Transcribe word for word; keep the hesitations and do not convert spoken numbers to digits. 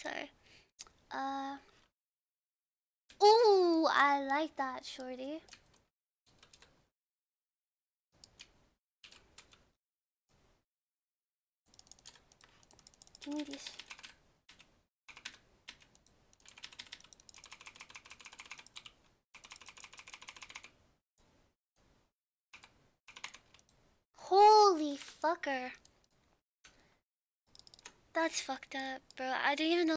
Sorry. Uh. Ooh, I like that, shorty. Give me these. Holy fucker. That's fucked up, bro. I didn't even know